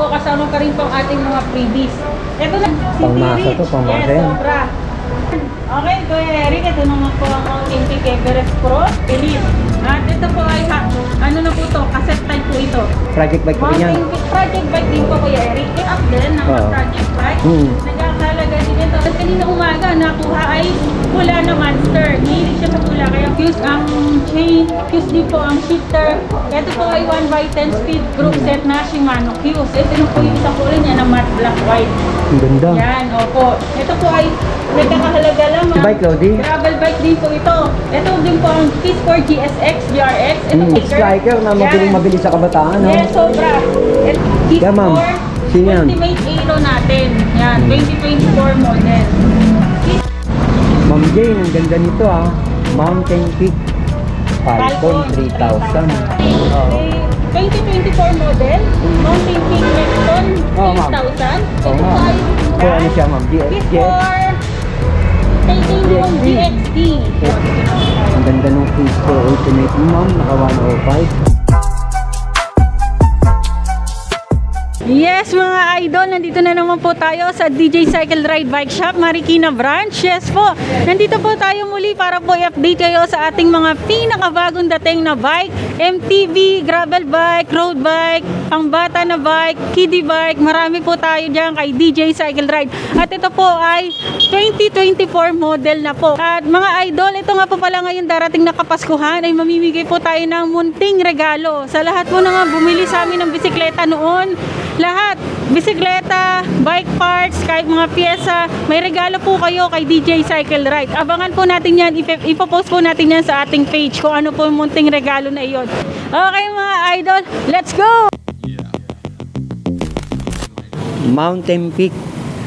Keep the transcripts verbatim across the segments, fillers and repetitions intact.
po, kasama pa rin po ang ating mga freebies. Ito na, Pangmasa to, pangmasa yes, yan. sobra. Okay, Kuya Eric, ito naman po ang Mountain Peak Everest Pro Elite. At ito po ay, ha, ano na po to, cassette type po ito. Project bike po yan. Mountain Peak Project Bike din po, Kuya Eric. Pick up din ng Oo. project bike. Hmm. Nagkakalaga din ito. At kanina umaga, nakuha ay pula na monster. Mahilig siya sa pula. Kaya fuse ang chain, fuse din po ang shifter. Ito po ay one by ten speed group set na Shimano fuse. Ito na po yung isang kulay niya na matte black white. Ang ganda. Yan, opo. Ito po ay nagkakahalaga lang. Bike, Lodi? Gravel bike din po ito. Ito din po ang T Sport G S X, G R X. Ito Hmm. Striker na mabiling mabilis sa kabataan, no? Yes, sobra. T Yeah, ma'am. Sport Sino yan? Ultimate Aero natin. Yan, twenty twenty-four model. Ma'am Jane, ang ganda nito ah. Mountain Peak Falcon three thousand. Oo. twenty twenty-four model, Mountain Peak Nexton Oo, ma'am. three thousand. Oo, Ito ma'am. po ay So, ano siya, ma'am? G S G? Titanium G X D. Ang ganda ng Fisco Ultimate, ma'am. Naka one oh five. Yes mga idol, nandito na naman po tayo sa D J Cycle Ride Bike Shop, Marikina Branch. Yes po, nandito po tayo muli para po i-update kayo sa ating mga pinakabagong dating na bike, M T V, gravel bike, road bike, pangbata na bike, kiddie bike. Marami po tayo dyan kay D J Cycle Ride. At ito po ay twenty twenty-four model na po. At mga idol, ito nga po pala ngayon darating na Kapaskuhan ay mamimigay po tayo ng munting regalo sa lahat po na nga bumili sa amin ng bisikleta noon. Lahat, bisikleta, bike parts, kahit mga pyesa, may regalo po kayo kay D J Cycle Ride. Abangan po natin yan, ip- ipopost po natin yan sa ating page kung ano po yung munting regalo na iyon. Okay mga idol, let's go! Mountain Peak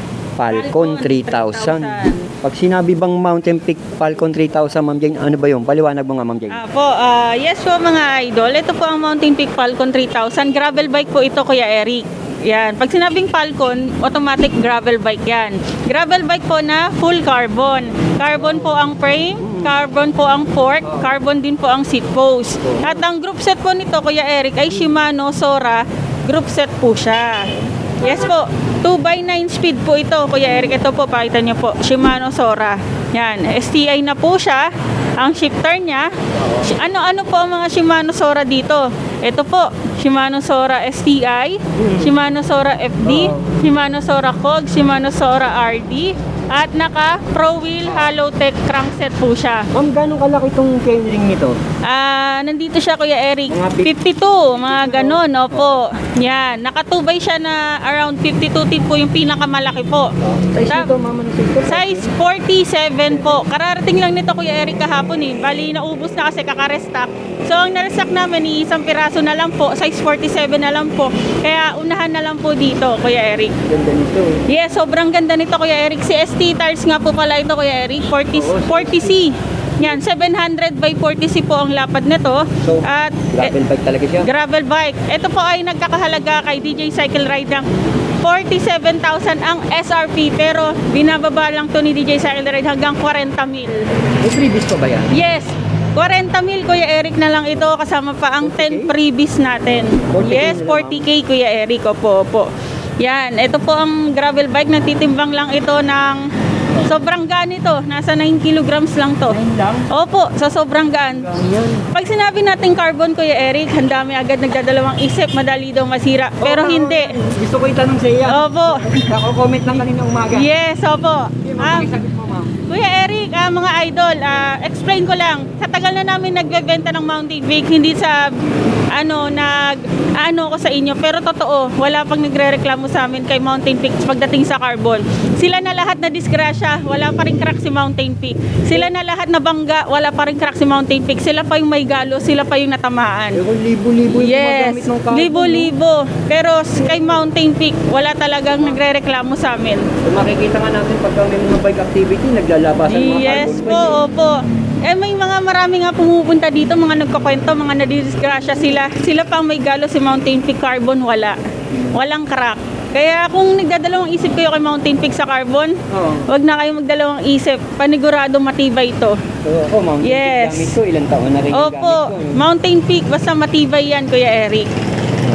Falcon three thousand. Pag sinabi bang Mountain Peak Falcon three thousand, Ma'am Jane, ano ba yun? Paliwanag mo nga, Ma'am Jane. Ah, po, ah, yes po mga idol, ito po ang Mountain Peak Falcon three thousand. Gravel bike po ito, Kuya Eric. Yan. Pag sinabing Falcon, automatic gravel bike yan. Gravel bike po na full carbon. Carbon po ang frame, carbon po ang fork, carbon din po ang seat post. At ang group set po nito, Kuya Eric, ay Shimano Sora group set po siya. Yes po, two by nine speed po ito, Kuya Eric. Ito po, pakita niyo po, Shimano Sora. Yan, S T I na po siya. Ang shifter niya, ano-ano po ang mga Shimano Sora dito? Ito po, Shimano Sora S T I, Shimano Sora F D, Shimano Sora C O G, Shimano Sora R D, at naka Pro Wheel Hollow Tech crankset po siya. Ma'am, gano'ng kalaki itong chainring nito? Ah, nandito siya, Kuya Eric, Mga fifty-two, mga ganon, opo. Yan, nakatubay siya na around fifty-two tip po yung pinakamalaki po. Size Tap- nito, ma'am, ano size ito? Size forty-seven po. Kararating lang nito, Kuya Eric, kahapon eh. Bali, naubos na kasi kaka-restock. So, ang narestock namin, isang piraso na lang po. Size forty-seven na lang po. Kaya, unahan na lang po dito, Kuya Eric. Ganda nito. Yes, sobrang ganda nito, Kuya Eric. Si S T tires nga po pala ito, Kuya Eric. forty, forty C. Yan, seven hundred by forty C po ang lapad nito. So, At, gravel bike talaga siya. gravel bike. Ito po ay nagkakahalaga kay D J Cycle Ride ng forty-seven thousand ang S R P, pero binababa lang to ni D J Cycle Ride hanggang forty mil. May freebies pa ba yan? Yes, forty mil, Kuya Eric, na lang ito, kasama pa ang ten freebies natin. forty K Yes, na lang, forty K, Kuya Eric. Opo, opo. Yan, ito po ang gravel bike. Nagtitimbang lang ito ng sobrang gaan ito. Nasa nine kilograms lang to. nine lang? Opo, sa sobrang gaan. Yan. Pag sinabi natin carbon, Kuya Eric, ang dami agad nagdadalawang isip, madali daw masira. Pero Oo, hindi. Gusto ko itanong sa iya. Opo. Ako-comment lang kanina umaga. Yes, opo. Sige, Um, ma'am, sagot mo, ma'am. Kuya Eric, ah, mga idol, ah, explain ko lang. Sa tagal na namin nagbebenta ng Mountain Peak, hindi sa ano, nag ano ko sa inyo, pero totoo, wala pang nagrereklamo sa amin kay Mountain Peak pagdating sa carbon. Sila na lahat na disgrasya, wala pa rin crack si Mountain Peak. Sila na lahat na bangga, wala pa rin crack si Mountain Peak. Sila pa yung may galo, sila pa yung natamaan. Pero libo-libo yung Yes, gumagamit ng carbon. libo-libo. Pero s- kay Mountain Peak, wala talagang nagrereklamo sa amin. So, makikita nga natin pagka may mga bike activity, naglalabasan mga Yes carbon po, bike. opo. Eh may mga marami nga pumupunta dito, mga nagkakwento, mga nadidisgrasya sila. Sila pang may galo, si Mountain Peak Carbon wala. Walang crack. Kaya kung nagdadalawang isip kayo kay Mountain Peak sa carbon, Oo. wag na kayong magdalawang isip. Panigurado matibay ito. So ako, Mountain Yes. Peak gamit ko, ilang taon na rin yung Opo, gamit ko. Mountain Peak, basta matibay yan, Kuya Eric.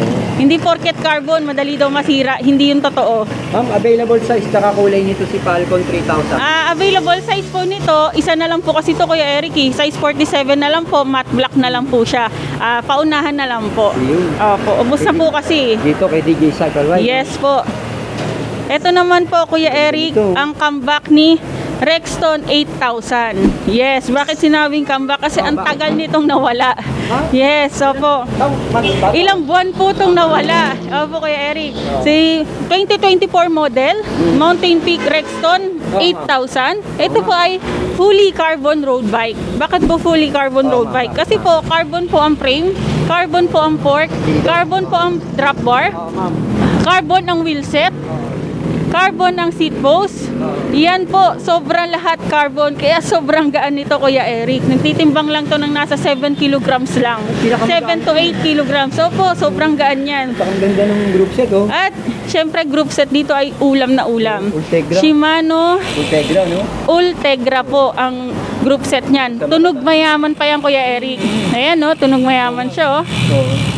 Hindi porket carbon, madali daw masira. Hindi yung totoo. Ma'am, available size tsaka kulay nito si Falcon three thousand. Ah, available size po nito, isa na lang po kasi to Kuya Eric eh. Size forty-seven na lang po, matte black na lang po siya. Ah, paunahan na lang po. Yun. Opo, ubos na po kasi. Dito kay D J Cycle Ride. Yes po. Ito naman po Kuya Eric, Ito. ang comeback ni Rexton eight thousand. Yes, bakit sinabing comeback? Kasi ang tagal nitong nawala. Yes, opo. Ilang buwan po itong nawala. Opo Kuya Eric. Si twenty twenty-four model, Mountain Peak Rexton eight thousand. Ito po ay fully carbon road bike. Bakit po fully carbon road bike? Kasi po carbon po ang frame, carbon po ang fork, carbon po ang drop bar, Oh, ma'am. carbon ang wheel set, carbon ang seat post. Yan po, sobrang lahat carbon. Kaya sobrang gaan nito Kuya Eric. Nagtitimbang lang to ng nasa seven kilograms lang. seven to eight kilograms. So po, sobrang gaan yan. Ang ganda ng group set, oh. At syempre group set dito ay ulam na ulam. Ultegra. Shimano Ultegra, no? Ultegra po ang group set niyan. Tunog mayaman pa yan Kuya Eric. Ayan no, tunog mayaman siya oh. So,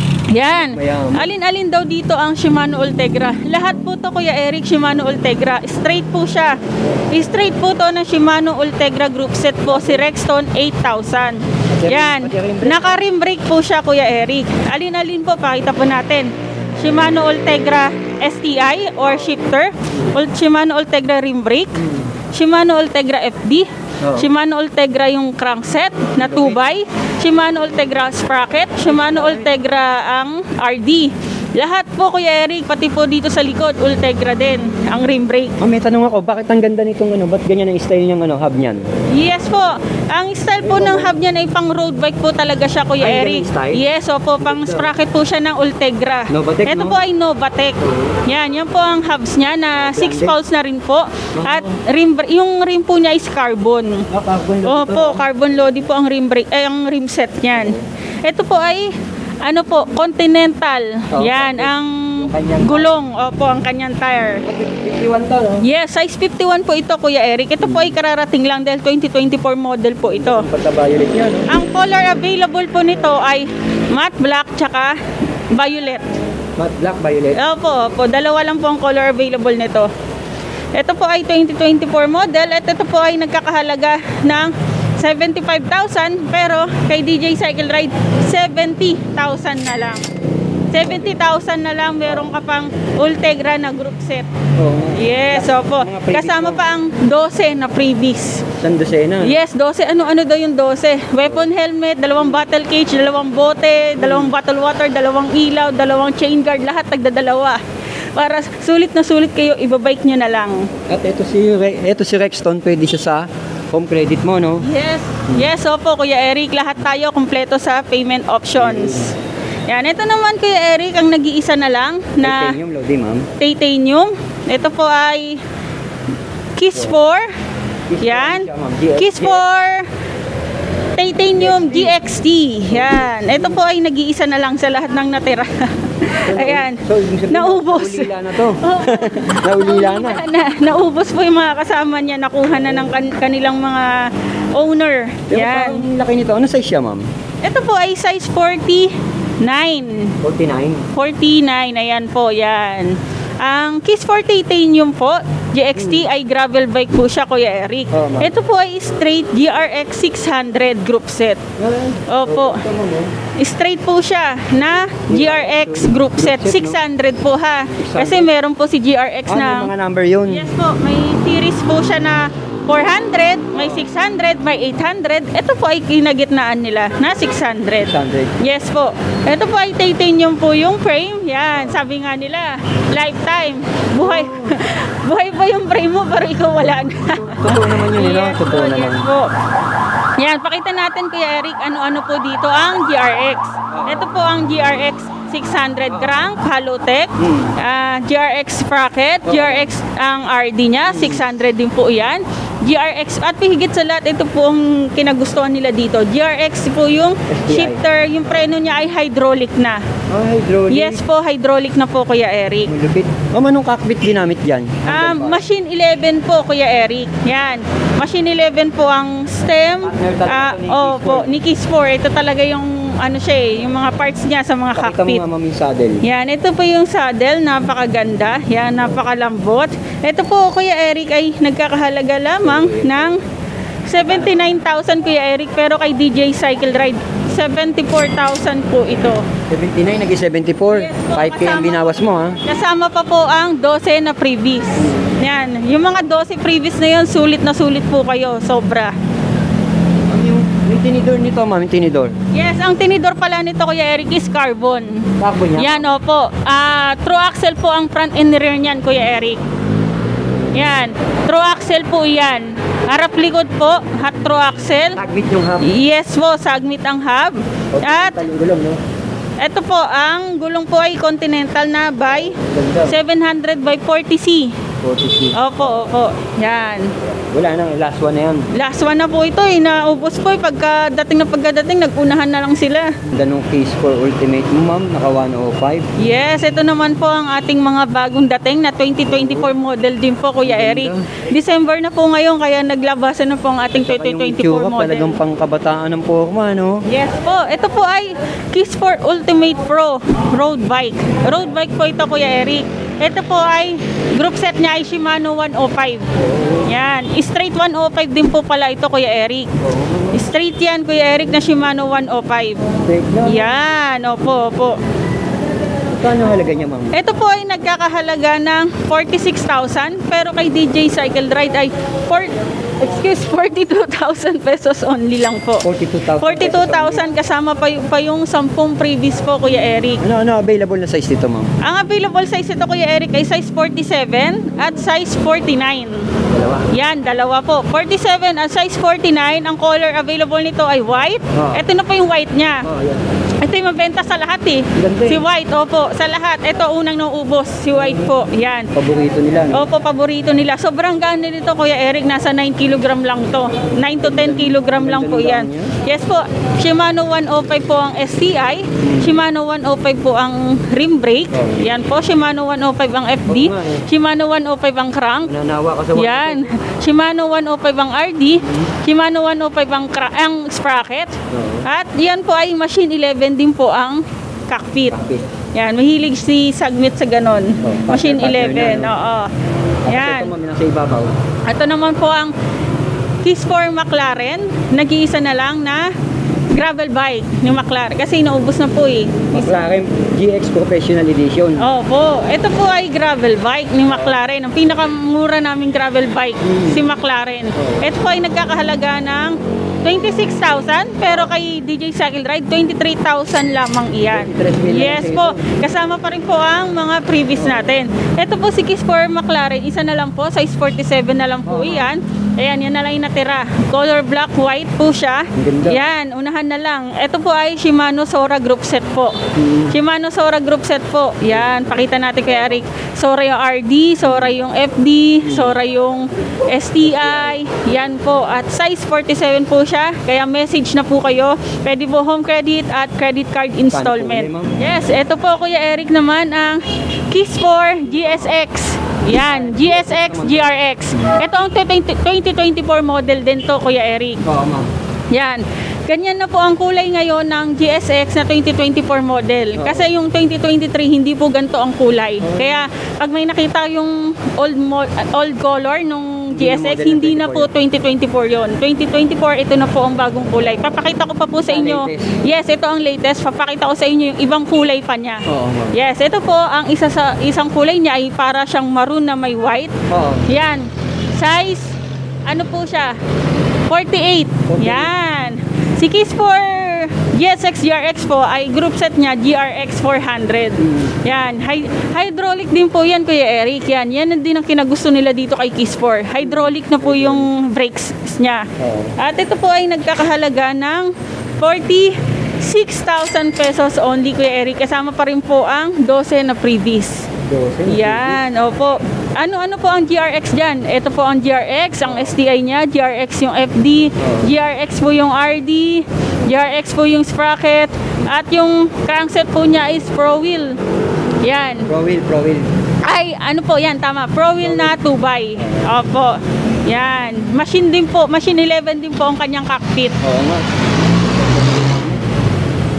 Yan. Mayaman. Alin-alin daw dito ang Shimano Ultegra. Lahat po to Kuya Eric, Shimano Ultegra. Straight po siya. Straight po to ng Shimano Ultegra group set po si Rexton eight thousand. Yan. Naka-rim brake po siya Kuya Eric. Alin-alin po, pakita po natin. Shimano Ultegra S T I or shifter. Ul- Shimano Ultegra rim brake. Shimano Ultegra F D. Oh. Shimano Ultegra yung crankset na two by. Shimano Ultegra sprocket. Shimano Ultegra ang R D. Lahat po Kuya Eric, pati po dito sa likod, Ultegra din ang rim brake. oh, may tanong ako, bakit ang ganda nitong ano? Ba't ganyan ang style niyang ano, hub niyan? Yes po. Ang style po ng hub niyan ay pang road bike po talaga siya Kuya Ay, Eric. ganun style? Yes, opo, pang sprocket po siya ng Ultegra. Novatec, Ito no? po ay Novatec. Yan, yan po ang hubs niya na six pounds na rin po. At rim, br- yung rim po niya is carbon. Ah, carbon Opo, carbon lodi po ang rim brake, eh, ang rim set niyan. Ito po ay ano po, Continental. Oh, Yan ang kanyang gulong. Opo, ang kanyang tire. fifty-one to, no? Yes, size fifty-one po ito Kuya Eric. Ito po ay kararating lang dahil twenty twenty-four model po ito. Pagka-violet niya, no? Ang color available po nito ay matte black tsaka violet. Matte black, violet. Opo, opo, dalawa lang po ang color available nito. Ito po ay twenty twenty-four model at ito po ay nagkakahalaga ng seventy-five thousand pero kay D J Cycle Ride seventy thousand na lang. seventy thousand na lang meron ka pang Ultegra na group set. Oo. Yes, opo. Mga freebies Kasama mo. pa ang twelve na freebies. San Dosena. Yes, twelve. Ano-ano daw yung twelve? Weapon helmet, dalawang battle cage, dalawang bote, dalawang bottle water, dalawang ilaw, dalawang chain guard, lahat tagdadalawa. Para sulit na sulit kayo, ibabike nyo na lang. At ito si, Re- ito si Rexton, pwede siya sa home credit mo, no? Yes. Yes, opo, Kuya Eric. Lahat tayo kompleto sa payment options. Yan, ito naman Kuya Eric, ang nag-iisa na lang na Titanium Lodi, ma'am. titanium. Ito po ay Kiss four. Yan. Kiss four Titanium G X T. Yan. Ito po ay nag-iisa na lang sa lahat ng natira. Ayan. So, ibig sabihin, Naubos. naulila na to. Oo. Naulila na. na, naubos po yung mga kasama niya, nakuha na ng kan- kanilang mga owner. Pero Yan. parang laki nito. Ano size siya, ma'am? Ito po ay size forty-nine. forty-nine. forty-nine, ayan po, yan. Ang Kiss four Titanium po, G X T ay gravel bike po siya, Kuya Eric. Oo, ma'am. Ito po ay straight G R X six hundred group set. Opo. Ito, ma'am, oh. Straight po siya na G R X group set. six hundred po ha. Kasi meron po si G R X Ah, na... may mga number yun. Yes po, may series po siya na four hundred, may six hundred, may eight hundred. Ito po ay kinagitnaan nila na six hundred. six hundred. Yes po. Ito po ay titanium po yung frame. Yan, sabi nga nila, lifetime. Buhay. Buhay pa yung frame mo pero ikaw wala na. Totoo naman yun, no? Yes Totoo po, naman. yes po. Yan, pakita natin Kuya Eric ano-ano po dito ang G R X. Ito po ang G R X six hundred crank, Halotech, Hmm. ah, G R X sprocket, G R X ang R D niya, six hundred din po yan. G R X, at higit sa lahat, ito po ang kinagustuhan nila dito. G R X po yung S D I. shifter, yung preno niya ay hydraulic na. Ah, hydraulic. Yes po, hydraulic na po Kuya Eric. Malupit. Ma'am, anong cockpit ginamit dyan? Ah, machine eleven po Kuya Eric. Yan. Machine eleven po ang stem. Partner talaga Ah, ito ni oh, Kiss po, ni Kiss four. Ito talaga yung ano siya eh, yung mga parts niya sa mga Pakita mo cockpit. nga, ma'am, yung saddle. Yan, ito po yung saddle, napakaganda. Yan, napakalambot. Ito po, Kuya Eric, ay nagkakahalaga lamang ng seventy-nine thousand, Kuya Eric, pero kay D J Cycle Ride, seventy-four thousand po ito. seventy-nine, naging seventy-four. Yes po, five K ang kasama- binawas mo, ha? Kasama pa po ang twelve na previous. Yan, yung mga twelve previous na yun, sulit na sulit po kayo, sobra. Ma'am, yung, yung tinidor nito, ma'am, yung tinidor. Yes, ang tinidor pala nito, Kuya Eric, is carbon. Takbo niya. Yan, opo. Ah, true axle po ang front and rear niyan, Kuya Eric. Yan, true axle po yan. Harap likod po, hot true axle. Tagbit yung hub. Yes po, sagmit ang hub. At Yung gulong, no? ito po, ang gulong po ay Continental na by Ganda. seven hundred by forty C. forty C. Opo, opo. Yan. Wala na, last one na yan. Last one na po ito eh, naubos po eh. Pagkadating na pagkadating, nag-unahan na lang sila. Ganong case for Ultimate mo, ma'am, naka one oh five. Yes, ito naman po ang ating mga bagong dating na twenty twenty-four model din po, Kuya Eric. December na po ngayon, kaya naglabasan na po ang ating twenty twenty-four Tsaka yung itsura, talagang model. pangkabataan ng forma, no? Yes po, ito po ay Kiss for Ultimate Pro road bike. Road bike po ito, Kuya Eric. Ito po ay group set niya ay Shimano one oh five. Yan, straight one oh five din po pala ito, Kuya Eric. Straight yan, Kuya Eric, na Shimano one oh five. Fake na. Yan, opo, opo. Kano halaga niya, ma'am? Ito po ay nagkakahalaga ng forty-six thousand, pero kay D J Cycle Ride ay four, excuse, forty-two thousand pesos only lang po. forty-two thousand. forty-two thousand kasama pa, yung- pa yung ten previous po, Kuya Eric. Ano, ano available na size dito, ma'am? Ang available size ito, Kuya Eric, ay size forty-seven at size forty-nine. Dalawa. Yan, dalawa po. forty-seven at size forty-nine, ang color available nito ay white. Ah. Ito na po yung white niya. Oh, yan. Ito yung mabenta sa lahat eh. Ganda eh. Si white, opo, sa lahat. Ito unang naubos, si white po. Yan. Paborito nila, no? Opo, paborito nila. Sobrang gaan nito, Kuya Eric. Nasa nine kilogram lang to. nine to ten kilogram lang po yan. Yes po. Shimano one oh five po ang S T I. Shimano one oh five po ang rim brake. Yan po. Shimano one oh five ang F D. Oo nga eh. Shimano one oh five ang crank. Nananawa ka sa one. Yan. Shimano one oh five ang R D. Shimano one oh five ang, cra- ang sprocket. Oo. At yan po ay machine eleven din po ang cockpit. Cockpit. Yan, mahilig si Sagmit sa ganon. Oh, Machine partner, partner eleven, niya, no? oo. Yan. Ito, ma'am, nasa ibabaw. Ito naman po ang Kiss for McLaren. Nag-iisa na lang na gravel bike ni McLaren. Kasi naubos na po eh. McLaren G X Professional Edition. Opo. Ito po ay gravel bike ni McLaren. Ang pinakamura naming gravel bike, si McLaren. Ito po ay nagkakahalaga ng twenty-six thousand, pero kay D J Cycle Ride, twenty-three thousand lamang iyan. twenty-three million Yes po. Kasama pa rin po ang mga previous natin. Ito po si Kiss for McLaren. Isa na lang po. Size forty-seven na lang po iyan. Ayan, yan na lang yung natira. Color black, white po siya. ganda. Yan, unahan na lang. Ito po ay Shimano Sora Group Set po. Mm. Shimano Sora Group Set po. Yan, pakita natin kay Eric. Sora yung R D, Sora yung F D, Sora yung S T I. Yan po. At size forty-seven po siya. Kaya message na po kayo. Pwede po home credit at credit card installment. Paano po, ma'am? Yes, ito po, Kuya Eric naman ang Kiss for G S X. Yan, G S X, G R X. Ito ang twenty twenty-four model din to, Kuya Eric. Oo, ma'am. Yan. Ganyan na po ang kulay ngayon ng G S X na twenty twenty-four model. Kasi yung twenty twenty-three hindi po ganito ang kulay. Kaya pag may nakita yung old mo- old color nung G S X, hindi na po twenty twenty-four yon. twenty twenty-four, ito na po ang bagong kulay. Papakita ko pa po sa inyo. Yes, ito ang latest. Papakita ko sa inyo yung ibang kulay pa niya. Oo, ma'am. Yes, ito po ang isa sa isang kulay niya ay para siyang maroon na may white. Oo. Yan. Size, ano po siya? forty-eight. Yan. Si Kiss for G S X G R X po ay group set niya G R X four hundred. Yan. Hy- hydraulic din po yan, Kuya Eric. Yan. Yan din ang kinagusto nila dito kay Kiss for. Hydraulic na po yung brakes niya. Oo. At ito po ay nagkakahalaga ng forty-six thousand pesos only, Kuya Eric. Kasama pa rin po ang twelve na previous. Dosen. Yan, opo. Ano-ano po ang G R X dyan? Ito po ang G R X, ang S T I niya, G R X yung F D, G R X po yung R D, G R X po yung sprocket, at yung crankset po niya is Pro Wheel. Yan. Pro wheel, pro wheel. Ay, ano po, yan, tama. Pro Wheel na two by. Opo. Yan. Machine din po, machine eleven din po ang kanyang cockpit. Oo nga.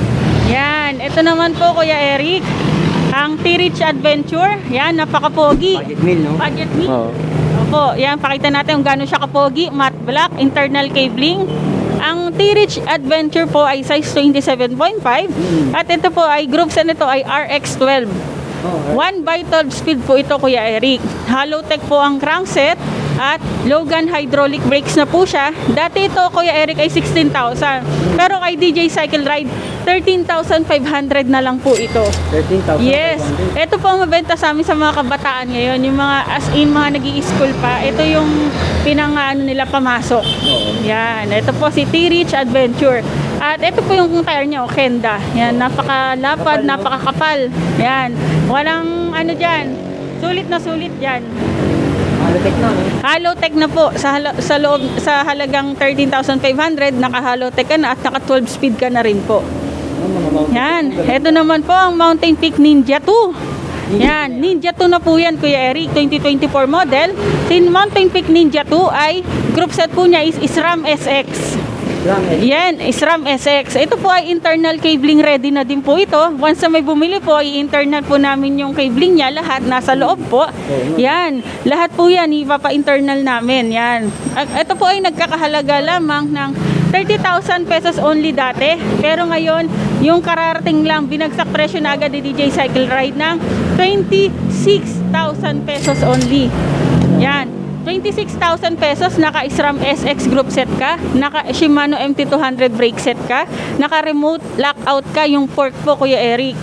Yan, ito naman po Kuya Eric, ang T-Reach Adventure. Yan, napaka-pogi. Budget meal, no? Budget meal. Oo. Opo, yan, pakita natin kung gaano siya kapogi. Matte black, internal cabling. Ang T-Reach Adventure po ay size twenty-seven point five. Mm. At ito po ay group set nito ay R X twelve. Oh, one by twelve speed po ito Kuya Eric. Halotech po ang crankset at Logan hydraulic brakes na po siya. Dati ito Kuya Eric ay sixteen thousand. Pero kay D J Cycle Ride, thirteen thousand five hundred na lang po ito. thirteen thousand. Yes. Ito po ang mabenta sa amin sa mga kabataan ngayon. Yung mga as in mga nag-i-school pa. Ito yung pinang ano nila pamasok. Oo. Yan. Ito po si T-Reach Adventure. At ito po yung tire niya, o Kenda. Yan, napakalapad, Kapal, no? napakakapal. Yan. Walang ano dyan. Sulit na sulit dyan. Halotech na, no? Halotech na po. Sa, halo, sa, loob, sa halagang thirteen thousand five hundred, naka-halotech ka na at naka-twelve speed ka na rin po. Ano, mga mountain Yan. peak, Ito naman po ang Mountain Peak Ninja two. Yan. Ninja two na po yan, Kuya Eric. twenty twenty-four model. Sin Mountain Peak Ninja two ay group set po niya is SRAM S X. lang, eh. Yan, SRAM S X. Ito po ay internal cabling ready na din po ito. Once na may bumili po, i-internal po namin yung cabling niya. Lahat nasa loob po. Yan. Lahat po yan, ipapa-internal namin. Yan. At ito po ay nagkakahalaga lamang ng thirty thousand pesos only dati. Pero ngayon, yung kararating lang, binagsak presyo na agad ni D J Cycle Ride ng twenty-six thousand pesos only. Yan. twenty-six thousand pesos, naka SRAM S X group set ka, naka Shimano M T two hundred brake set ka, naka remote lockout ka, yung fork po Kuya Eric.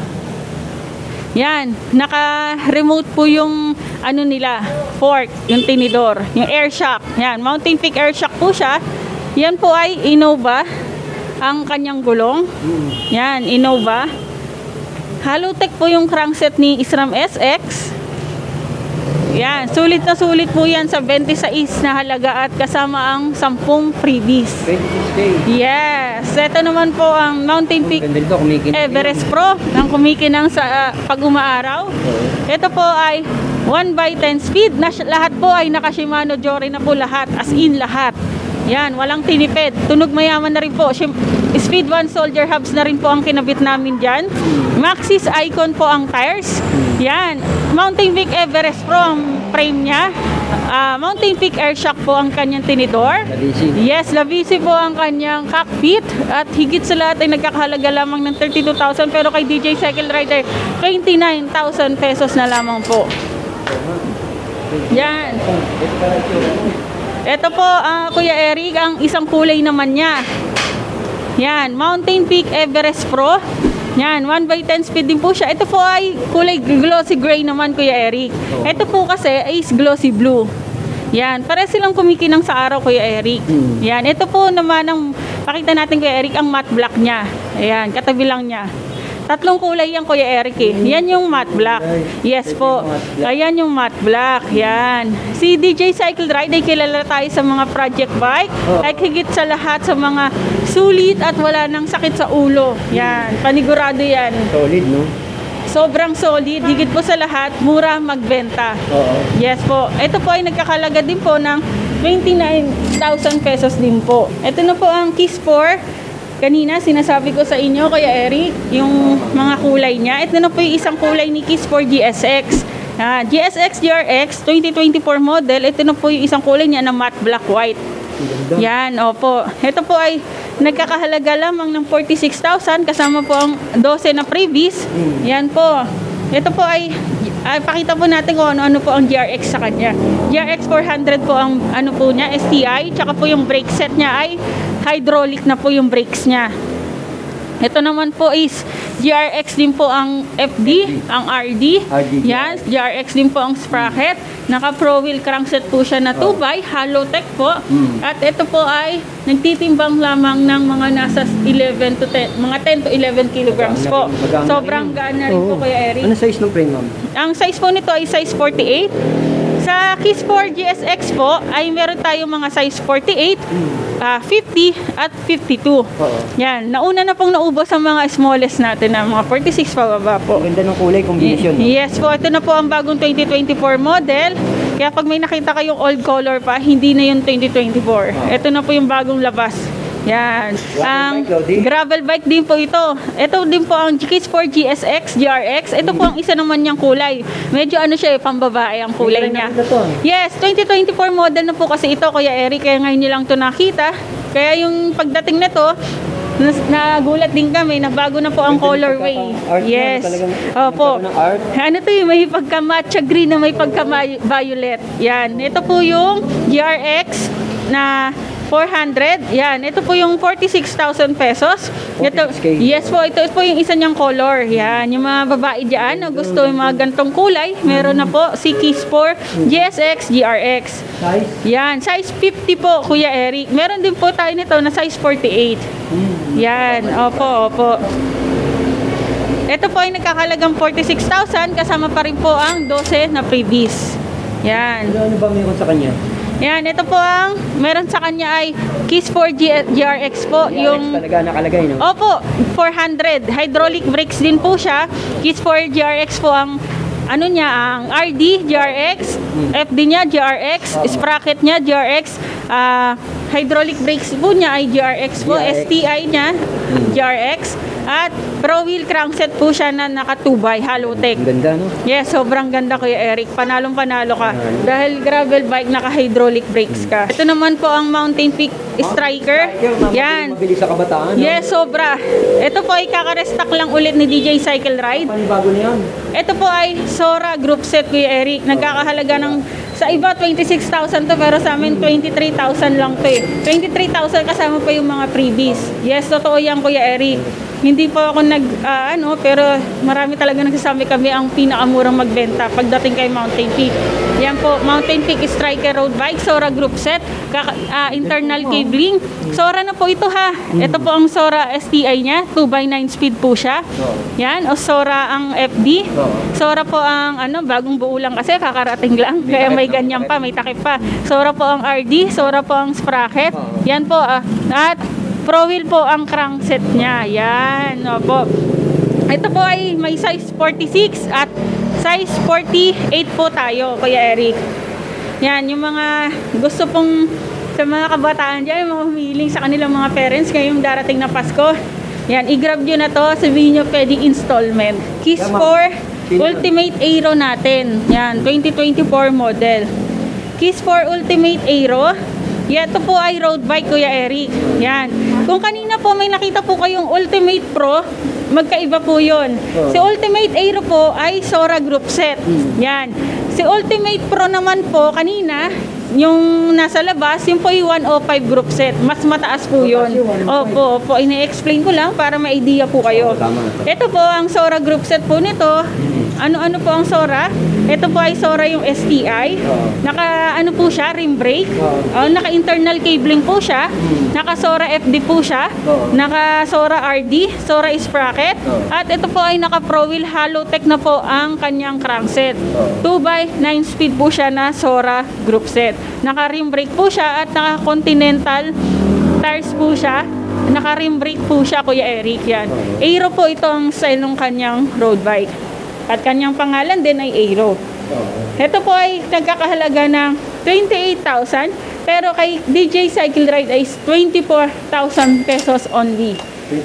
Yan, naka remote po yung ano nila, fork, yung tinidor, yung air shock. Yan, Mountain Peak air shock po siya. Yan po ay Innova ang kanyang gulong. Yan, Innova. Halotech po yung crankset ni SRAM S X. Yan, sulit na sulit po yan sa twenty-six na halaga at kasama ang ten freebies. twenty-six K. Yes, ito naman po ang Mountain Peak Ganda dito, kumikinang. Everest Pro ng kumikinang sa uh, pag umaaraw. Ito po ay one by ten speed. Na, lahat po ay naka Shimano Jory na po lahat. As in lahat. Yan, walang tinipid. Tunog mayaman na rin po. Shim Speed one Soldier hubs na rin po ang kinabit namin dyan. Maxxis Icon po ang tires. Yan. Mountain Peak Everest Pro ang frame niya. Uh, Mountain Peak Air Shock po ang kanyang tinidor. Lavisi. Yes, Lavisi po ang kanyang cockpit. At higit sa lahat ay nagkakahalaga lamang ng thirty-two thousand. Pero kay D J Cycle Rider, twenty-nine thousand pesos na lamang po. Yan. Ito po, uh, Kuya Eric, ang isang kulay naman niya. Yan, Mountain Peak Everest Pro. Yan, one by ten speed din po siya. Ito po ay kulay glossy gray naman, Kuya Eric. Ito po kasi is glossy blue. Yan, pare silang kumikinang sa araw, Kuya Eric. Yan, ito po naman ang, pakita natin Kuya Eric, ang matte black niya. Ayan, katabi lang niya. Tatlong kulay yan, Kuya Eric eh. Yan yung matte black. Yes po. Ayan yung matte black. Yan. Si D J Cycle Ride ay kilala tayo sa mga project bike. Like higit sa lahat sa mga sulit at wala nang sakit sa ulo. Yan. Panigurado yan. Solid, no? Sobrang solid. Higit po sa lahat, mura magbenta. Oo. Yes po. Ito po ay nagkakalaga din po ng twenty-nine thousand pesos din po. Ito na po ang Kiss four. Kanina, sinasabi ko sa inyo, Kuya Eric, yung mga kulay niya. Ito na po yung isang kulay ni Kiss four G S X. Ah, G S X G R X twenty twenty-four model. Ito na po yung isang kulay niya na matte black white. Yan, opo. Ito po ay nagkakahalaga lamang ng forty-six thousand. Kasama po ang twelve na freebies. Yan po. Ito po ay, ay pakita po natin kung ano-ano po ang G R X sa kanya. G R X four hundred po ang ano po niya, S T I. Tsaka po yung brake set niya ay hydraulic na po yung brakes niya. Ito naman po is G R X din po ang F D, ang R D. Yan, G R X din po ang sprocket. Naka pro wheel crankset po siya na two by, Halotech po. At ito po ay nagtitimbang lamang ng mga nasa eleven to ten, mga ten to eleven kilograms po. Sobrang gaan na rin po, Kuya Eric. Ano size ng frame, ma'am? Ang size po nito ay size forty-eight. Sa Kiss four G S X po ay meron tayong mga size forty-eight, uh, fifty at fifty-two. Oo. Yan, nauna na pong naubos ang mga smallest natin na mga forty-six pababa po. Ang ganda ng kulay, combination. No? Yes po, ito na po ang bagong twenty twenty-four model. Kaya pag may nakita kayong old color pa, hindi na yung twenty twenty-four. Oh. Ito na po yung bagong labas. Yan. Gravel Ang bike, Lodi. gravel bike din po ito. Ito din po ang Kiss four G S X, G R X. Ito po ang isa naman niyang kulay. Medyo ano siya, eh, pambabae ang kulay Hindi niya. rin nakita to. Yes, twenty twenty-four model na po kasi ito, Kuya Eric. Kaya ngayon niyo lang ito nakita. Kaya yung pagdating nito, nas- nagulat din kami na bago na po ang Ganda ng colorway. pagkaka- art niya, Yes. talagang Opo. nagkaroon ng art. Ano to yung may pagka-matcha green na may pagka-violet. Yan. Ito po yung G R X na four hundred. Yan. Ito po yung forty-six thousand pesos. Ito, forty-six K. yes po. Ito po yung isa niyang color. Yan. Yung mga babae dyan na gusto yung mga gantong kulay. Meron na po si Kiss four G S X, G R X. Size? Yan. Size fifty po, Kuya Eric. Meron din po tayo nito na size forty-eight. Hmm. Yan. Opo, opo. Ito po ay nagkakalagang forty-six thousand. Kasama pa rin po ang twelve na freebies. Yan. Ano, ano ba meron sa kanya? Yan, ito po ang meron sa kanya ay Kiss four G R X po. G R X Yung talaga nakalagay, no? Opo, four hundred. Hydraulic brakes din po siya. Kiss four G R X po ang ano niya, ang R D G R X, F D niya G R X, Oo. sprocket niya G R X, ah, hydraulic brakes po niya ay G R X po, G R X. S T I niya G R X, at pro wheel crankset po siya na naka two by Halotech. Ang ganda, no? Yes, sobrang ganda, Kuya Eric. Panalong panalo ka. Panalo. Dahil gravel bike, naka-hydraulic brakes ka. Ito naman po ang Mountain Peak Striker. Yan. Mabilis sa kabataan, no? Yes, sobra. Ito po ay kaka-restock lang ulit ni D J Cycle Ride. Panibago na yan. Ito po ay Sora Group Set, Kuya Eric. Nagkakahalaga ng, sa iba twenty-six thousand to, pero sa amin twenty-three thousand lang to eh. twenty-three thousand kasama pa yung mga freebies. Yes, totoo yan, Kuya Eric. Hindi po ako nag, ah, ano, pero marami talaga nagsasabi kami ang pinakamurang magbenta pagdating kay Mountain Peak. Yan po, Mountain Peak Striker Road Bike, Sora Group Set, kaka, ah, internal cabling. Sora na po ito ha. Ito po ang Sora S T I niya, two by nine speed po siya. Yan, o Sora ang F D. Sora po ang ano, bagong buo lang kasi kakarating lang. Kaya may ganyan pa, may takip pa. Sora po ang R D, Sora po ang sprocket. Yan po, ah, at Pro wheel po ang crankset niya. Yan, opo. Ito po ay may size forty-six at size forty-eight po tayo, Kuya Eric. Yan, yung mga gusto pong sa mga kabataan dyan, yung mga humiling sa kanilang mga parents ngayong darating na Pasko. Yan, i-grab nyo na to. Sabihin nyo pwedeng installment. Kiss four Ultimate Aero natin. Yan, twenty twenty-four model. Kiss four Ultimate Aero. Yan, ito po ay road bike, Kuya Eric. Yan. Kung kanina po may nakita po kayong Ultimate Pro, magkaiba po yun. Si Ultimate Aero po ay Sora Group Set. Yan. Si Ultimate Pro naman po, kanina, yung nasa labas, yung po ay one oh five Group Set. Mas mataas po yun. Opo, opo. Ine-explain ko lang para may idea po kayo. Ito po ang Sora Group Set po nito. Ano-ano po ang Sora? Ito po ay Sora yung S T I. Naka ano po siya, rim brake. Oh, naka internal cabling po siya. Naka Sora F D po siya. Naka Sora R D, Sora sprocket. At ito po ay naka Pro Wheel Halotech na po ang kanyang crankset. two by nine speed po siya na Sora Group Set. Naka rim brake po siya at naka Continental tires po siya. Naka rim brake po siya, Kuya Eric. Yan. Aero po ito ang style ng kanyang road bike. At kanyang pangalan din ay Aero. Ito po ay nagkakahalaga ng twenty-eight thousand, pero kay D J Cycle Ride ay twenty-four thousand pesos only.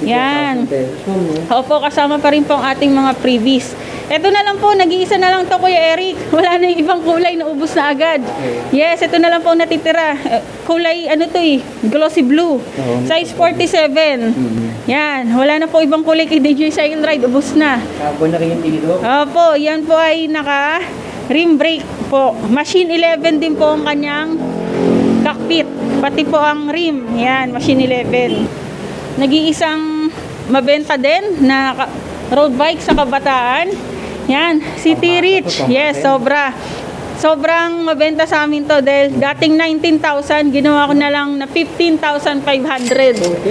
Yan. Opo, kasama pa rin po ang ating mga freebies. Ito na lang po, nag-iisa na lang to, Kuya Eric. Wala na yung ibang kulay, naubos na agad. Yes, ito na lang po natitira. Eh, Kulay, ano to eh, glossy blue. Size forty-seven. Yan, wala na po ibang kulay kay D J Cycle Ride, ubos na. Carbon na rin yung dito. Opo, yan po ay naka rim brake po. Machine eleven din po ang kanyang cockpit. Pati po ang rim. Yan, machine eleven. Nag-iisang mabenta din na ka- road bike sa kabataan. Yan, City Reach. Yes, sobra. Sobrang mabenta sa amin to dahil dating nineteen thousand, ginawa ko na lang na fifteen thousand five hundred.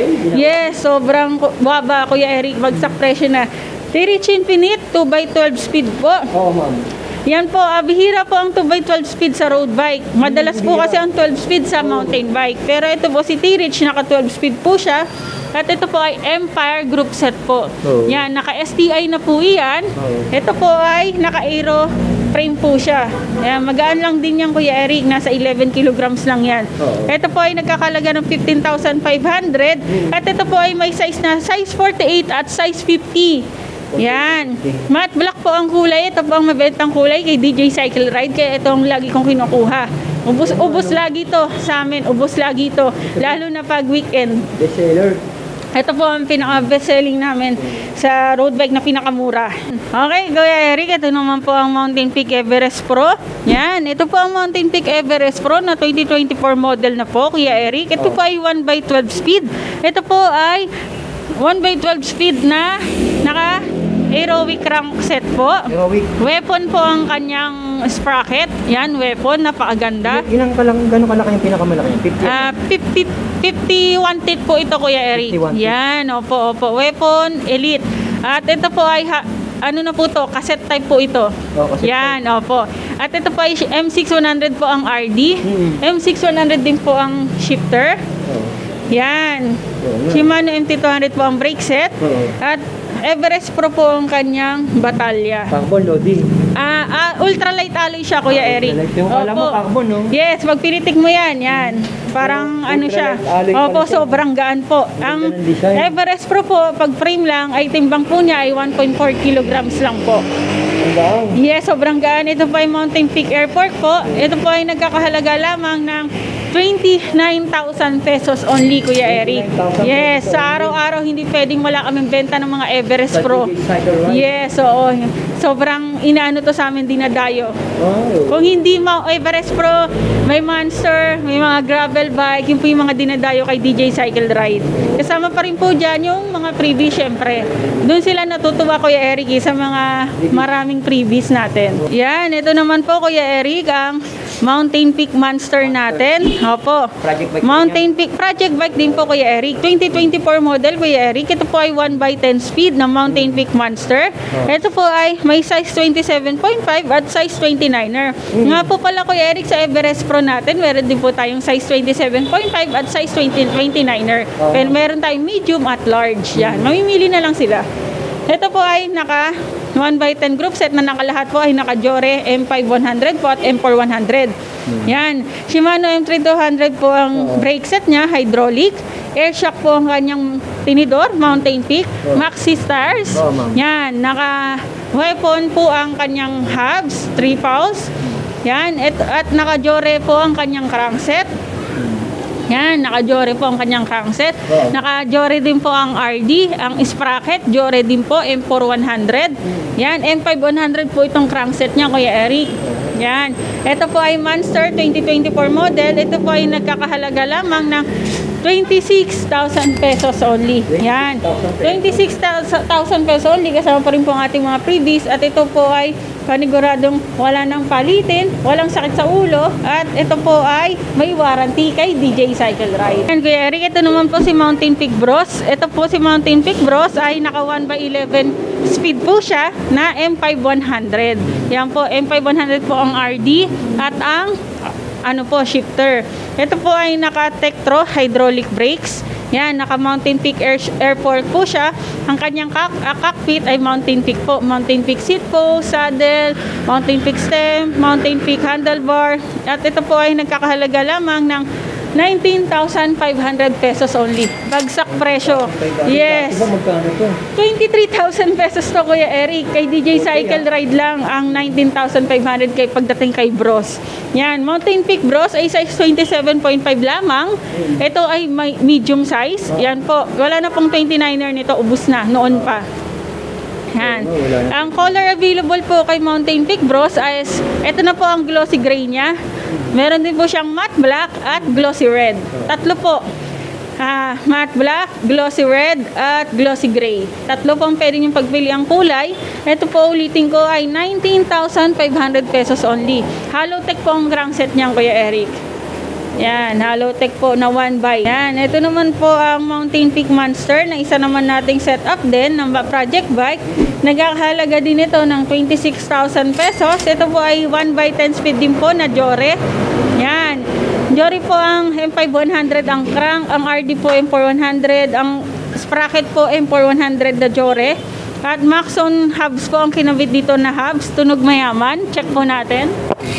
Yes, sobrang ku- baba, Kuya Eric. Bagsak presyo na. T-Reach Infinite, two by twelve speed po. Oo, ma'am. Yan po, ah, bihira po ang two by twelve speed sa road bike. Madalas po kasi ang twelve speed sa mountain bike. Pero ito po si T-Reach, naka twelve speed po siya. At ito po ay Empire Group Set po. Oh. Yan, naka S T I na po iyan. Oh. Ito po ay naka Aero frame po siya. Ayan, magaan lang din yan, Kuya Eric. Nasa eleven kilograms lang yan. Oo. Ito po ay nagkakalaga ng fifteen thousand five hundred. At ito po ay may size na size forty-eight at size fifty. Yan. Matte black po ang kulay. Ito po ang mabentang kulay kay D J Cycle Ride. Kaya ito ang lagi kong kinukuha. Ubus, ubus lagi to sa amin. Ubus lagi to. Lalo na pag weekend. Best seller. Ito po ang pinaka-best selling namin sa road bike na pinakamura. Okay, Kuya Eric, ito naman po ang Mountain Peak Everest Pro. Yan, ito po ang Mountain Peak Everest Pro na twenty twenty-four model na po, Kuya Eric. Ito po ay one by twelve speed. Ito po ay one by twelve speed na naka aerobic crankset po. Aerobic. Weapon po ang kanyang sprocket. Yan, weapon, napakaganda. Ilang ka lang, gano'ng kalaki yung pinakamalaki? fifty? Ah, fifty, fifty-one teeth po ito, Kuya Eric. fifty-one teeth. Yan, opo, opo. Weapon, elite. At ito po ay, ha, ano na po to, cassette type po ito. Oh, cassette Yan, opo. At ito po ay M six one hundred po ang R D. Mm. M six one hundred din po ang shifter. Oo. Yan. Oo nga. Shimano M T two hundred po ang brake set. Oo. At Everest Pro po ang kanyang batalya. Carbon loading. Ah, ah, ultralight alloy siya, Kuya Eric. Ultralight. Yung kala mo Opo. carbon, no? Yes, pag pinitik mo yan, yan. Parang Oh, ano siya. ultralight alloy Opo, pala siya. sobrang gaan po. Ang ganda ng design. Everest Pro po, pag frame lang, ay timbang po niya ay one point four kilograms lang po. Ang daan. Yes, sobrang gaan. Ito po ay Mountain Peak Airport po. Ito po ay nagkakahalaga lamang ng twenty-nine thousand pesos only, Kuya Eric. twenty-nine thousand Yes, pesos sa only. araw-araw hindi pwedeng wala kaming benta ng mga Everest Sa Pro. D J Cycle Ride. Yes, oo. Sobrang inaano to sa amin, dinadayo. Oh. Kung hindi mo Everest Pro, may Monster, may mga gravel bike, yun po yung mga dinadayo kay D J Cycle Ride. Kasama pa rin po dyan yung mga freebies, syempre. Doon sila natutuwa, Kuya Eric, eh, sa mga maraming freebies natin. Yan, ito naman po, Kuya Eric, ang Mountain Peak Monster natin. Opo. Project bike Mountain Peak Project Bike din po, Kuya Eric. twenty twenty-four model, Kuya Eric. Ito po ay one by ten speed na Mountain Peak Monster. Ito po ay may size twenty-seven point five at size twenty-niner. Nga po pala, Kuya Eric, sa Everest Pro natin, meron din po tayong size twenty-seven point five at size twenty, twenty-niner. Pero meron tayong medium at large. Yan. Mamimili na lang sila. Ito po ay naka one by ten group set na nakalahat po ay naka-Jore M five one hundred po at M four one hundred. Yan. Shimano M three two hundred po ang brake set niya, hydraulic. Air shock po ang kanyang tinidor, Mountain Peak. Maxi Stars. Oo, ma'am. Yan. Naka-weapon po ang kanyang hubs, three pulse. Yan. Et, at naka-Jore po ang kanyang crankset. Yan, naka-Jore po ang kanyang crankset. Oo. Naka-Jore din po ang R D, ang sprocket, Jore din po, M four one hundred. Yan, M five one hundred po itong crankset niya, Kuya Eric. Yan. Ito po ay Monster twenty twenty-four model. Ito po ay nagkakahalaga lamang ng twenty-six thousand pesos only. Yan. twenty-six thousand pesos only. Kasama pa rin po ang ating mga freebies. At ito po ay paniguradong wala nang palitin, walang sakit sa ulo, at ito po ay may warranty kay D J Cycle Ride. And Kuya Eric, ito naman po si Mountain Peak Bros. Ito po si Mountain Peak Bros ay naka one by eleven speed po siya na M five one hundred. Yan po, M five one hundred po ang R D at ang ano po, shifter. Ito po ay naka Tektro hydraulic brakes. Yan, naka Mountain Peak Air Airport po siya. Ang kanyang kak uh, cockpit ay Mountain Peak po. Mountain Peak seat po, saddle, Mountain Peak stem, Mountain Peak handlebar. At ito po ay nagkakahalaga lamang ng nineteen thousand five hundred pesos only. Bagsak presyo. Yes. Diba magkano to? twenty-three thousand pesos to, Kuya Eric. Kay D J Cycle Ride lang ang nineteen thousand five hundred kay pagdating kay Bros. Yan, Mountain Peak Bros ay size twenty-seven point five lamang. Ito ay may medium size. Yan po. Wala na pong twenty-niner nito. Ubus na. Noon pa. Yan. Ang color available po kay Mountain Peak Bros ay ito na po ang glossy gray niya. Meron din po siyang matte black at glossy red. Tatlo po. Ah, matte black, glossy red, at glossy gray. Tatlo po ang pwede niyong pagpili ang kulay. Ito po ulitin ko ay nineteen thousand five hundred pesos only. Halotech po ang crankset niyan, Kuya Eric. Yan, Halotech po na one by. Yan, ito naman po ang Mountain Peak Monster na isa naman nating setup din ng project bike. Nagkakahalaga din ito ng twenty-six thousand pesos. Ito po ay one by ten speed din po na Jore. Yan. Jore po ang M five one hundred ang crank, ang R D po M four one hundred, ang sprocket po M four one hundred na Jore. At Maxon hubs po ang kinabit dito na hubs. Tunog mayaman. Check po natin.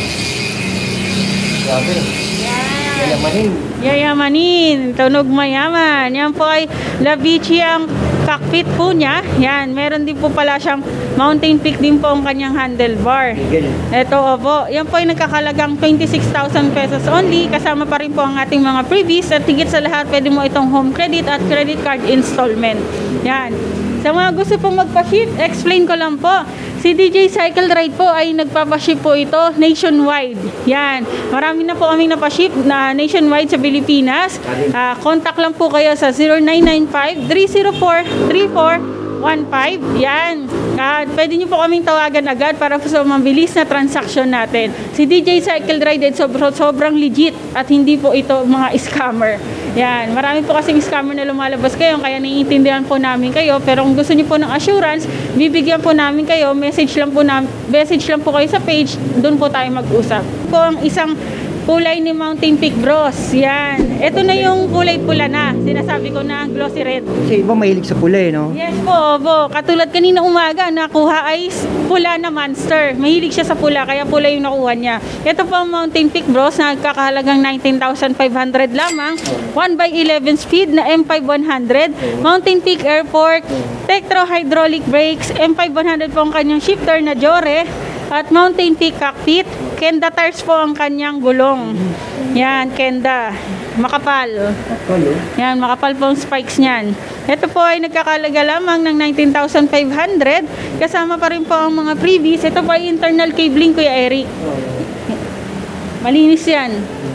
Grabe. Yayamanin. Yayamanin. Tunog mayaman. Yan po ay Lavici ang cockpit po niya. Yan. Meron din po pala siyang mountain peak din po ang kanyang handlebar. Ito opo. Yan po ay nagkakalagang twenty-six thousand pesos only. Kasama pa rin po ang ating mga freebies. At higit sa lahat, pwede mo itong home credit at credit card installment. Yan. Sa mga gusto pong magpa-ship, explain ko lang po. Si D J Cycle Ride po ay nagpapa-ship po ito nationwide. Yan. Marami na po kaming napaship na nationwide sa Pilipinas. Uh, contact lang po kayo sa zero nine nine five, three zero four, three four one five. Yan. Uh, pwede nyo po kaming tawagan agad para po sa mabilis na transaksyon natin. Si D J Cycle Ride sobrang, sobrang legit at hindi po ito mga scammer. Yan. Marami po kasing scammer na lumalabas kayo kaya naiintindihan po namin kayo. Pero kung gusto nyo po ng assurance, bibigyan po namin kayo. Message lang po, na, message lang po kayo sa page. Doon po tayo mag-usap. Po ang isang kulay ni Mountain Peak Bros. Yan. Ito na yung kulay pula na. Sinasabi ko na glossy red. Kasi iba mahilig sa pula eh, no? Yes po, po. Katulad kanina umaga, nakuha ay pula na monster. Mahilig siya sa pula, kaya pula yung nakuha niya. Ito po ang Mountain Peak Bros na nagkakahalagang nineteen thousand five hundred lamang. one by eleven speed na M five one hundred. Mountain Peak Airport. Tektro hydraulic brakes. M five one hundred po ang kanyang shifter na Jore. At Mountain Peak cockpit. Kenda tires po ang kanyang gulong. Yan, Kenda. Makapal. Yan, makapal po ang spikes niyan. Ito po ay nagkakalaga lamang ng nineteen thousand five hundred. Kasama pa rin po ang mga freebies. Ito po ay internal cabling, Kuya Eric. Malinis yan.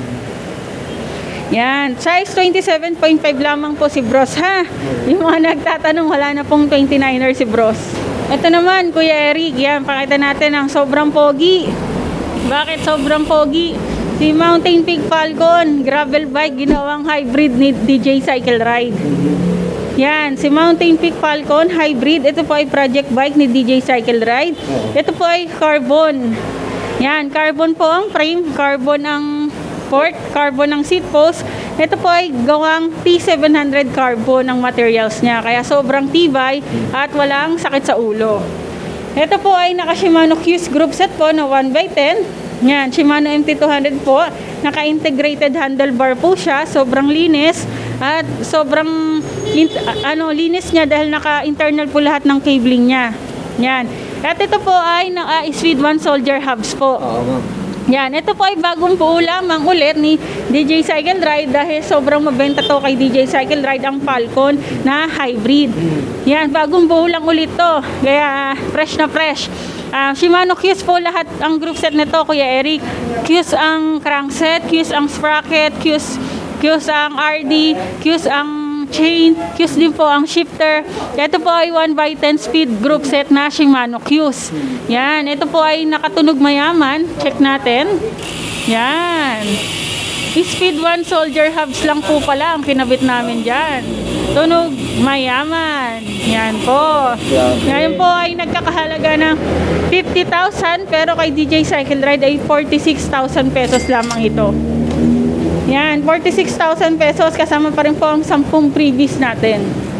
Yan. Size twenty-seven point five lamang po si Bros, ha? Yung mga nagtatanong, wala na pong twenty-niner si Bros. Ito naman, Kuya Eric. Yan, pakita natin ang sobrang pogi. Bakit sobrang pogi? Si Mountain Peak Falcon, gravel bike, ginawang hybrid ni D J Cycle Ride. Yan, si Mountain Peak Falcon, hybrid. Ito po ay project bike ni D J Cycle Ride. Ito po ay carbon. Yan, carbon po ang frame, carbon ang port, carbon ang seat post. Ito po ay gawang T seven hundred carbon ang materials niya. Kaya sobrang tibay at walang sakit sa ulo. Ito po ay naka Shimano Q's group set po na one by ten. Yan, Shimano M T two hundred po. Naka-integrated handlebar po siya. Sobrang linis. At sobrang ano, linis niya dahil naka-internal po lahat ng cabling niya. Yan. At ito po ay naka-Speed one Soldier hubs po. Yan, ito po ay bagong buo lamang ulit ni D J Cycle Ride dahil sobrang mabenta to kay D J Cycle Ride ang Falcon na hybrid. Yan, bagong buo lang ulit to. Kaya fresh na fresh. Uh, Shimano Q's po lahat ang group set nito, Kuya Eric. Q's ang crankset, Q's ang sprocket, Q's, Q's ang R D, Q's ang chain, Q's din po ang shifter. Ito po ay one by ten speed group set na Shimano Q's. Yan, ito po ay nakatunog mayaman. Check natin. Yan. Speed one Soldier hubs lang po pala ang kinabit namin dyan. Tunog mayaman. Yan po. Ngayon po ay nagkakahalaga ng fifty thousand pero kay D J Cycle Ride ay forty-six thousand pesos lamang ito. Yan, forty-six thousand pesos kasama pa rin po ang ten freebies natin.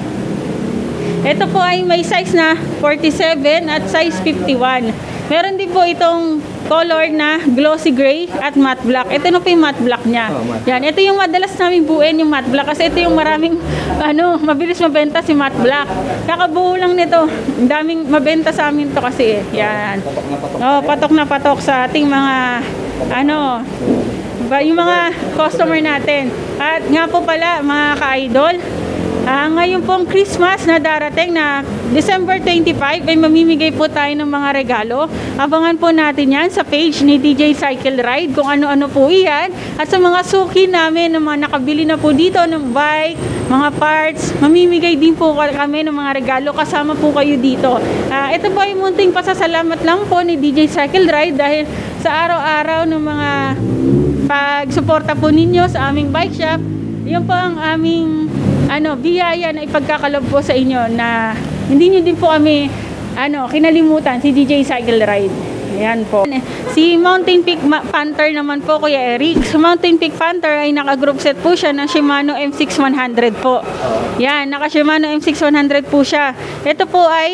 Ito po ay may size na forty-seven at size fifty-one. Meron din po itong color na glossy gray at matte black. Ito na po yung matte black niya. Oh, matte. Yan, ito yung madalas namin buuin yung matte black kasi ito yung maraming ano, mabilis mabenta si matte black. Kakabuo lang nito. Ang daming mabenta sa amin to kasi eh. Yan. Patok na patok. Oh, patok na patok sa ating mga ano, yung mga customer natin. At nga po pala mga ka-idol, ah, ngayon pong Christmas na darating na December twenty-five ay mamimigay po tayo ng mga regalo. Abangan po natin yan sa page ni D J Cycle Ride kung ano-ano po iyan. At sa mga suki namin, ng mga nakabili na po dito ng bike, mga parts, mamimigay din po kami ng mga regalo kasama po kayo dito. Ah, ito po ay munting pasasalamat lang po ni D J Cycle Ride dahil sa araw-araw ng mga pagsuporta po ninyo sa aming bike shop. Yun po ang aming ano, biyaya na ipagkakalob po sa inyo na hindi nyo din po kami ano, kinalimutan si D J Cycle Ride. Ayan po. Si Mountain Peak Panther naman po, Kuya Eric. Sa Mountain Peak Panther ay naka-group set po siya ng Shimano M six one hundred po. Yan, naka-Shimano M six one hundred po siya. Ito po ay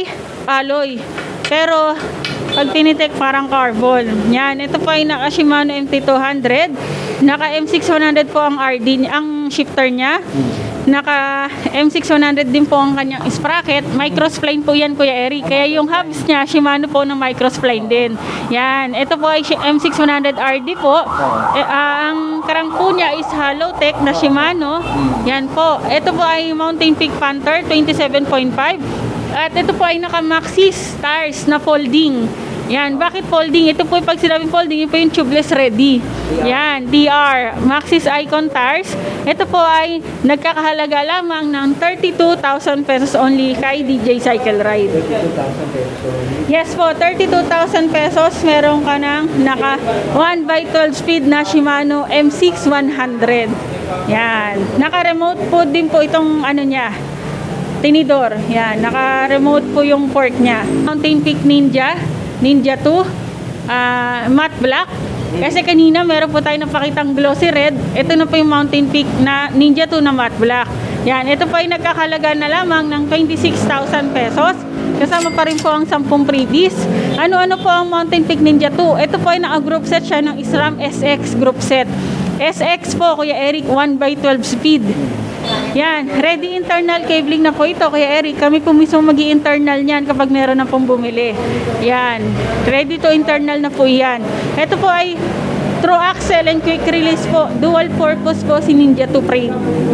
alloy. Pero pag tinitek parang carbon. Yan, ito po ay naka Shimano M T two hundred. Naka M six one hundred po ang R D, ang shifter niya. Naka M six one hundred din po ang kanyang sprocket. Microspline po yan, Kuya Eric. Kaya yung hubs niya, Shimano po na microspline din. Yan, ito po ay M six one hundred R D po. Eh, ah, ang karang po niya is Halotech na Shimano. Yan po. Ito po ay Mountain Peak Panther twenty-seven point five. At ito po ay naka Maxxis tires na folding. Yan, bakit folding? Ito po yung pag sinabing folding, ito po yung tubeless ready. Yan, D R, Maxxis Icon tires. Ito po ay nagkakahalaga lamang ng thirty-two thousand pesos only kay D J Cycle Ride. thirty-two thousand pesos. Yes po, thirty-two thousand pesos. Meron ka ng naka one by twelve speed na Shimano M six one hundred. Yan, naka-remote po din po itong ano niya, tinidor. Yan, naka-remote po yung fork niya. Mountain Peak Ninja. Ninja two, uh, matte black. Kasi kanina meron po tayo napakitang glossy red. Ito na po yung Mountain Peak na Ninja two na matte black. Yan, ito po ay nagkakalaga na lamang ng twenty-six thousand pesos. Kasama pa rin po ang ten freebies. Ano-ano po ang Mountain Peak Ninja two? Ito po ay naka-group set siya ng SRAM S X group set. S X po, Kuya Eric, one by twelve speed. Yan, ready internal cabling na po ito, Kuya Eric. Kami po mismo mag-i-internal niyan kapag meron na pong bumili. Yan, ready to internal na po yan. Ito po ay true axle and quick release po. Dual purpose po si Ninja two frame.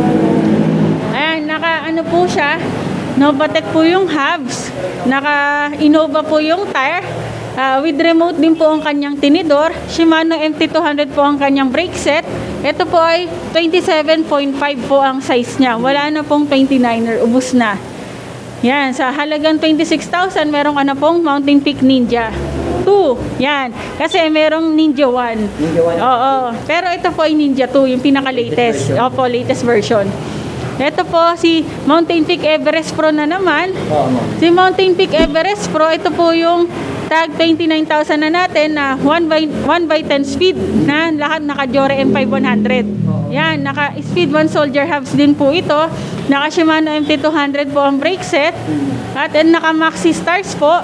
Ayan, naka ano po siya, Novatec po yung hubs. Naka Innova po yung tire. Uh, with remote din po ang kanyang tinidor. Shimano M T two hundred po ang kanyang brake set. Ito po ay twenty-seven point five po ang size niya. Wala na pong twenty-niner, ubos na. Yan, sa halagang twenty-six thousand, meron ka na pong Mountain Peak Ninja two. Yan, kasi merong Ninja one. Ninja one. Oo, pero ito po ay Ninja two, yung pinaka-latest. Opo, latest version. Ito po si Mountain Peak Everest Pro na naman. Oo, ma'am. Si Mountain Peak Everest Pro, ito po yung tag twenty-nine thousand na natin na one by ten speed na lahat naka-Jore M five one hundred. Yan, naka-speed one soldier hubs din po ito. Naka Shimano M T two hundred po ang brake set. At then naka-Maxxis tires po.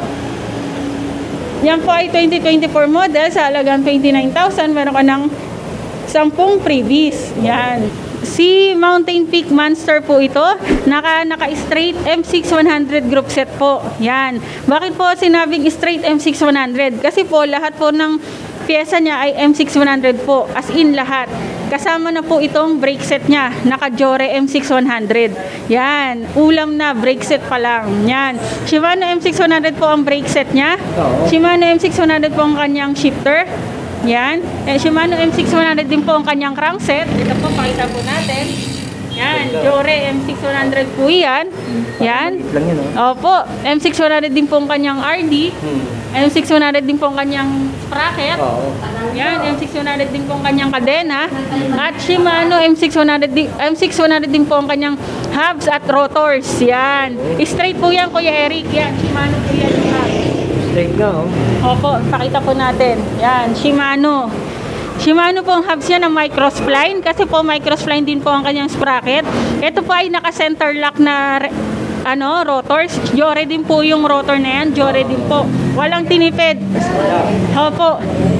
Yan po ay twenty twenty-four model sa halagang twenty-nine thousand. Meron ka ng ten freebies. Yan. Si Mountain Peak Monster po ito, naka, naka straight M six one hundred group set po. Yan. Bakit po sinabing straight M six one hundred? Kasi po lahat po ng pyesa niya ay M six one hundred po, as in lahat. Kasama na po itong brake set niya, naka Jore M six one hundred. Yan, ulam na, brake set pa lang. Yan. Shimano M six one hundred po ang brake set niya. Shimano M six one hundred po ang kanyang shifter. Yan. Eh, Shimano M six one hundred din po ang kanyang crankset. Ito po, pakita po natin. Yan, Jore M six one hundred po yan. Yan. Lang yun, oh. Opo, M six one hundred din po ang kanyang R D. Hmm. M six one hundred din po ang kanyang sprocket. Oo. Yan, M six one hundred din po ang kanyang kadena. At Shimano M six one hundred din, M six one hundred din po ang kanyang hubs at rotors. Yan. Straight po yan, Kuya Eric. Yan, Shimano po yan yung hubs. Straight nga, oh. Opo, pakita po natin. Yan, Shimano. Shimano po ang hubs niya na microspline kasi po microspline din po ang kanyang sprocket. Ito po ay naka-center lock na ano, rotors. Jore din po yung rotor na yan. Jore din po. Walang tinipid. Opo.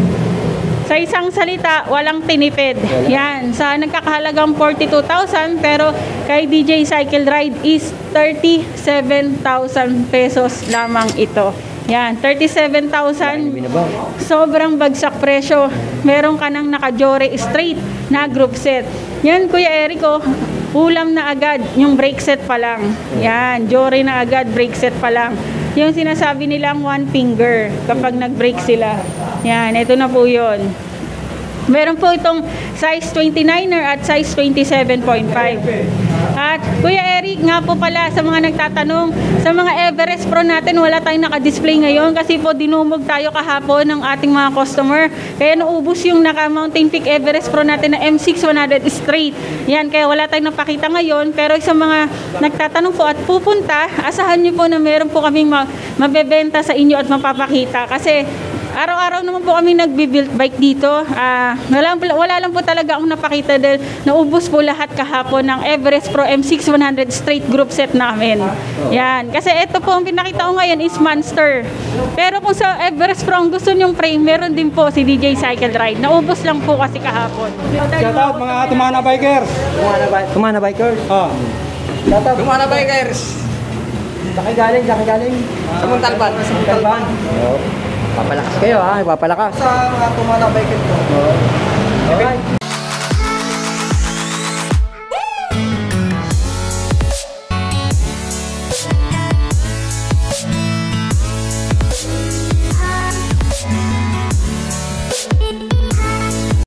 Sa isang salita, walang tinipid. Yan. Sa nagkakahalagang forty-two thousand, pero kay D J Cycle Ride is thirty-seven thousand pesos lamang ito. Yan, thirty-seven thousand. Sobrang bagsak presyo. Meron ka ng naka-Jore straight na group set. Yan, Kuya Erico, ulam na agad yung brake set pa lang. Yan, Jore na agad, brake set pa lang. Yung sinasabi nilang one finger kapag nag-brake sila. Yan, ito na po yun. Meron po itong size twenty-niner at size twenty-seven point five. At Kuya Eric, nga po pala sa mga nagtatanong, sa mga Everest Pro natin, wala tayong naka-display ngayon kasi po dinumog tayo kahapon ng ating mga customer. Kaya naubos yung naka-Mountain Peak Everest Pro natin na M six one hundred straight. Yan, kaya wala tayong napakita ngayon. Pero sa mga nagtatanong po at pupunta, asahan nyo po na meron po kaming mabebenta sa inyo at mapapakita. Kasi araw-araw naman po kami nagbi-build bike dito. Ah, wala, wala lang po talaga akong napakita dahil naubos po lahat kahapon ng Everest Pro M six one hundred straight group set namin. Yan. Kasi ito po ang pinakita ko ngayon is Monster. Pero kung sa Everest Pro ang gusto nyong frame, meron din po si D J Cycle Ride. Naubos lang po kasi kahapon. Shout out mga Tumana Bikers. Tumana, bi- Tumana Bikers. Ah. Shout out. Tumana Bikers. Saki galing, saki galing. Sa Montalban. Talban. Oo. Papalakas kayo ha, papalakas. Sa mga Tumana Bikers po.